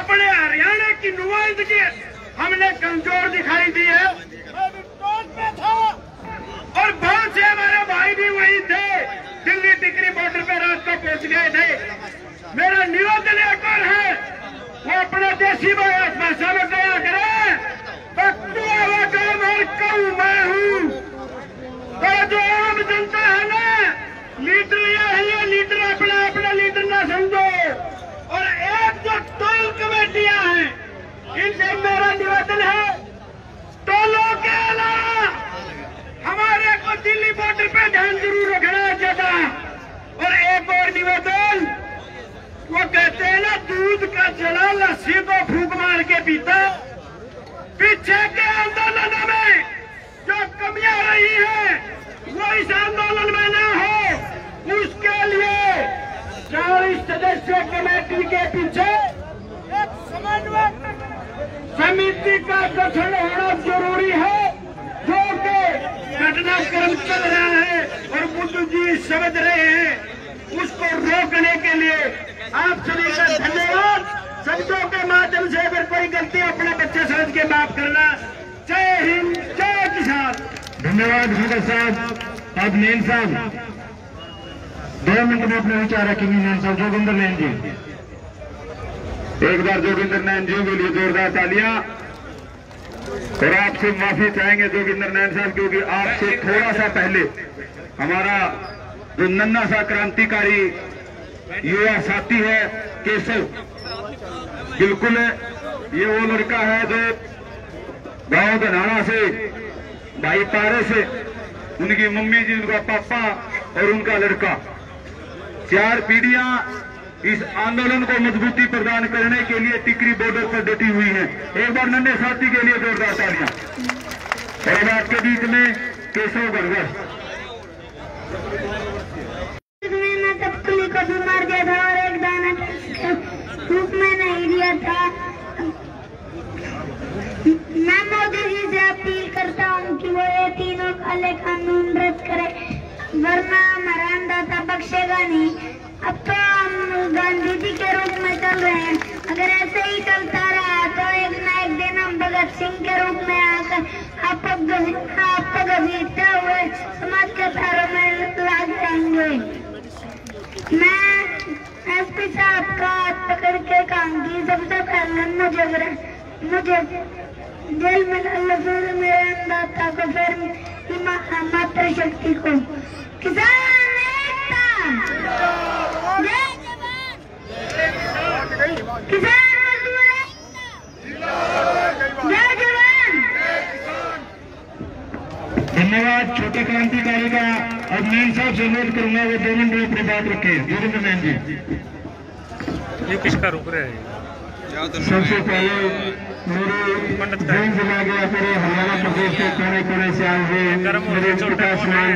अपने हरियाणा की नुमाइंदगी हमने कमजोर दिखाई दी है। मैं भी टॉप पे था और बहुत से हमारे भाई भी वही थे, दिल्ली टिकरी बॉर्डर पे रात को पहुंच गए थे। मेरा निवेदन एक और है, वो अपने देसी भाषा में कहा करे, मैं हूँ। तो जो आम जनता है ना, लीडर ये लीडर अपना अपना लीडर ना समझो। और एक जो टोल कमेटियां हैं, इनसे मेरा निवेदन है, टोलों के अलावा हमारे को दिल्ली बॉर्डर पे ध्यान जरूर रखना चाहता। और एक और निवेदन, वो कहते हैं ना दूध का जला लस्सी को फूंक मार के पीता। पीछे के आंदोलनों में जो कमियां रही है वो इस आंदोलन में ना हो, उसके लिए 40 सदस्यों कमेटी के पीछे एक समन्वय समिति का गठन होना जरूरी है, जो कि घटनाक्रम चल रहा है और बुद्धू जी समझ रहे हैं, उसको रोकने के लिए आप सभी का धन्यवाद। शब्दों के माध्यम से अगर कोई गलती अपने बच्चे समझ के माफ करना। जय हिंद, जय किसान। धन्यवाद भगत साहब। अब नैन साहब 2 मिनट में अपने विचार रखेंगे। नैन साहब, जोगिंदर नैन जी, एक बार जोगिंदर नैन जी के लिए जोरदार तालियां। और आपसे माफी चाहेंगे जोगिंदर नैन साहब, क्योंकि आपसे थोड़ा सा पहले हमारा जो नन्ना सा क्रांतिकारी युवा साथी है केशव, बिल्कुल ये वो लड़का है जो गांव धनाना से, भाई पारे से, उनकी मम्मी जी, उनका पापा और उनका लड़का, 4 पीढ़ियां इस आंदोलन को मजबूती प्रदान करने के लिए टिकरी बॉर्डर पर डटी हुई हैं। एक बार नन्हे साथी के लिए जोरदार तालियां। और अब आपके बीच में केशव गढ़गर। को भी मार दिया था और एक दाना धूप में नहीं दिया था। मैं मोदी जी से अपील करता हूँ कि वो ये तीनों काले कानून रद्द करे, वरना हमारा अन्नदाता बख्शेगा नहीं। अब तो हम गांधी जी के रूप में चल रहे हैं, अगर ऐसे ही चलता रहा तो एक न एक दिन हम भगत सिंह के रूप में आकर आपको घसीटते हुए समाज के पैरों में लाग जाएंगे। मैं एसपी साहब का हाथ पकड़ के कहूंगी, सबसे पहले मुझे जेल में डालो, फिर मेरे अन्नदाता को, फिर मातृ शक्ति को। किसान एकता, जय जवान, किसान मजदूर एकता, जय जवान। धन्यवाद छोटे क्रांतिकारी का। अब नैन साहब से अनुरोध करूंगा वो 2 मिनट में अपनी बात रखे। जोगिंदर नैन जी, ये किसका रुक रहा है? सबसे पहले मेरे जैन जिला के पूरे हरियाणा प्रदेश के कोने कोने से आए हुए मेरे पिता स्नान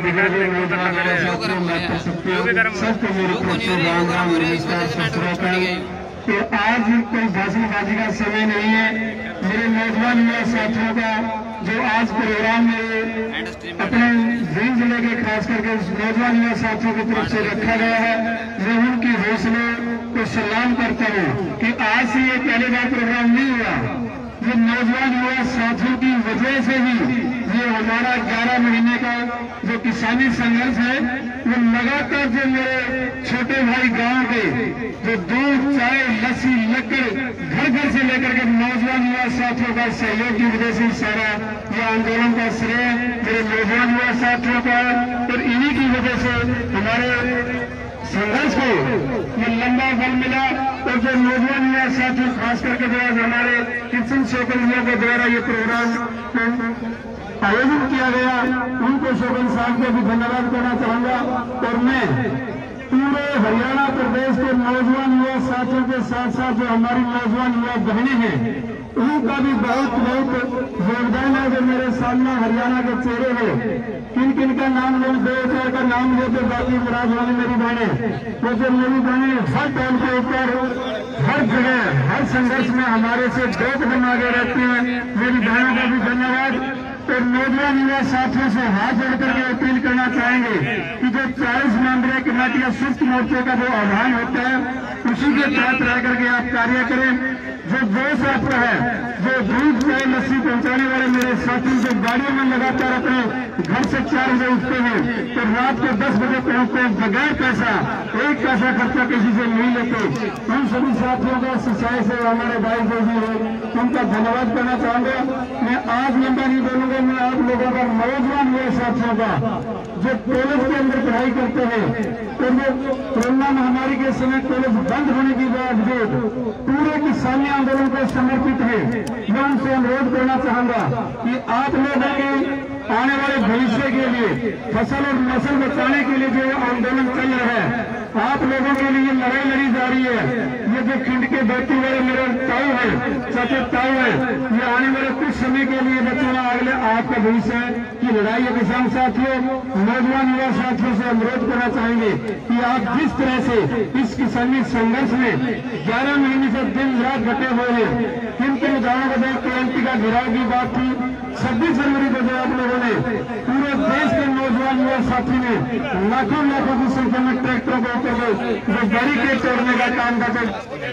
सबको मेरे तरफ से राम राम नमस्कार सत। तो आज कोई भाषणबाजी का समय नहीं है। मेरे नौजवान युवा साथियों का जो आज प्रोग्राम में अपने जैन जिले के खास करके नौजवान युवा साथियों की तरफ से रखा गया है, मैं उनकी हौसले को सलाम करता हूँ कि आज से ये पहली बार प्रोग्राम नहीं हुआ। ये नौजवान युवा साथियों की वजह से ही ये हमारा 11 महीने का जो किसानी संघर्ष है, वो लगातार जो मेरे छोटे भाई गांव के जो दूध, चाय, लस्सी, लकड़ घर घर से लेकर के नौजवान युवा साथियों का सहयोग की वजह से सारा ये आंदोलन का श्रेय मेरे नौजवान युवा साथियों का। और इन्हीं की वजह से हमारे संघर्ष को ये लंबा बल मिला। और जो नौजवान युवा साथी खास करके जो आज हमारे किशन शोकन के द्वारा ये प्रोग्राम आयोजित किया गया, उनको शोकन साहब को भी धन्यवाद करना चाहूंगा। और मैं पूरे हरियाणा प्रदेश के नौजवान युवा साथियों के साथ साथ जो हमारी नौजवान युवा बहनें हैं, उनका भी बहुत बहुत योगदान है। जो मेरे सामने हरियाणा के चेहरे हैं, किन किन का नाम ले, 2-4 का नाम ले, तो बाकी मुराद वाली मेरी बहनें, वो जो मेरी बहनें हर टाइम के ऊपर हर जगह हर संघर्ष में हमारे से 2 कदम आगे रहती हैं, मेरी बहनों का भी धन्यवाद। तो नौजवान युवा साथियों से हाथ जोड़ करके अपील करना चाहेंगे कि जो 40 मेंबरें कमेटियां सुस्त मोर्चे का जो आह्वान होता है, उस उसी के तहत रह करके आप कार्य करें। जो जोश आपका है, जो दूध चाय लस्सी पहुंचाने वाले मेरे साथी जो गाड़ियों में लगातार अपने घर से 4 बजे उठते हैं तो रात को 10 बजे पहुंचते हैं बगैर पैसा, एक पैसा खर्चा किसी से नहीं लेते। उन सभी साथियों का सिंचाई से हमारे भाई जो भी है उनका धन्यवाद करना चाहूंगा। मैं आज लंबा नहीं बोलूंगा, मैं आप लोगों का नौजवान मेरे साथियों का जो कॉलेज के अंदर पढ़ाई करते हैं तो वो कोरोना महामारी के समय कॉलेज बंद होने के बावजूद पूरे किसानी आंदोलन को समर्पित है। मैं उनसे अनुरोध करना चाहूंगा कि आप लोगों के आने वाले भविष्य के लिए फसल और नस्ल बचाने के लिए जो आंदोलन चल रहा है, आप लोगों के लिए लड़ाई लड़ी जा रही है। ये जो खिंड के बेटी वाले मेरे ताऊ है, चाचे ताऊ है, ये आने वाले कुछ समय के लिए बचाना अगले आपका भविष्य की लड़ाई है। किसान साथियों, नौजवान युवा साथियों से अनुरोध करना चाहेंगे कि आप जिस तरह से इस किसानी संघर्ष में 11 महीने से दिन रात डटे हुए हैं, किन उदाहरणों को देख क्रांति का घेराव की बात थी। 26 जनवरी को जो आप लोगों ने पूरे देश के नौजवान युवा साथी ने लाखों की संख्या में ट्रैक्टरों को ऊपर जो बैरिकेड तोड़ने का काम करते।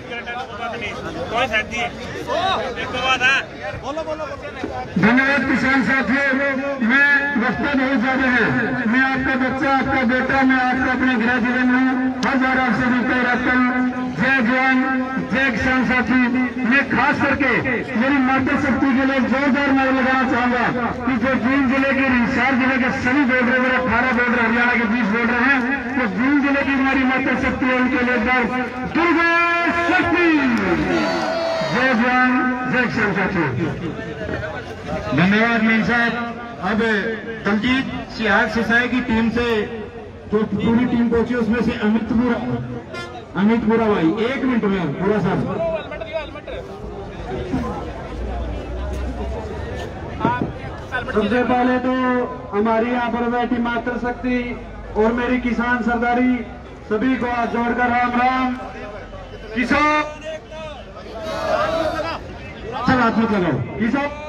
धन्यवाद किसान साथियों। मैं वक्ता बहुत ज्यादा है, मैं आपका बच्चा, आपका बेटा, मैं आपका अपने गृह जीवन हूँ, हर बार आपसे मिलकर रहता हूँ। जय जवान, जय किसान साथी। मैं खास करके मेरी मातृशक्ति के लिए जोरदार नारा लगाना चाहूंगा कि जो जींद जिले के हिसार जिले के सभी बॉर्डर मेरे 18 बॉर्डर हरियाणा के 20 बॉर्डर हैं, तो जींद जिले की हमारी मातृशक्ति है, उनके लिए दुर्गा शक्ति। जय जवान, जय किसान साथी। धन्यवाद मीन साहब। अब दलजीत सियाग सिसाई की टीम से जो पूरी टीम पहुंची उसमें से अमित पुरा भाई 1 मिनट में पूरा साहब। सबसे पहले तो हमारी यहाँ पर बैठी मातृशक्ति और मेरी किसान सरदारी सभी को हाथ जोड़कर राम राम। किसान सब हाथ मत लगाओ, किसान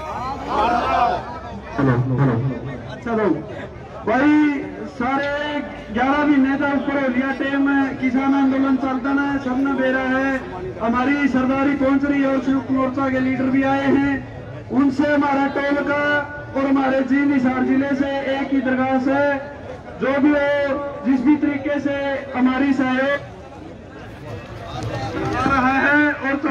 चलो भाई सारे 11 महीने का ऊपर हो लिया टाइम किसान आंदोलन चलता ना, सबने बेरा है। हमारी सरदारी पहुंच रही है और संयुक्त मोर्चा के लीडर भी आए हैं। उनसे हमारा टोल का और हमारे जींद हिसार जिले से एक ही दरखास्त है, जो भी हो जिस भी तरीके से हमारी सहयोग आ रहा है और